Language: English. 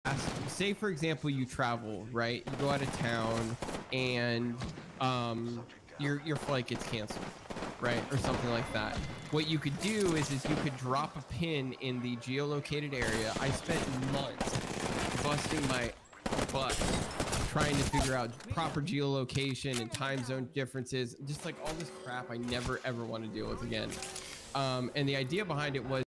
say for example you travel, right? You go out of town and your flight gets canceled, right, or something like that. What you could do is you could drop a pin in the geolocated area. I spent months busting my butt trying to figure out proper geolocation and time zone differences, just like all this crap I never ever want to deal with again. And the idea behind it was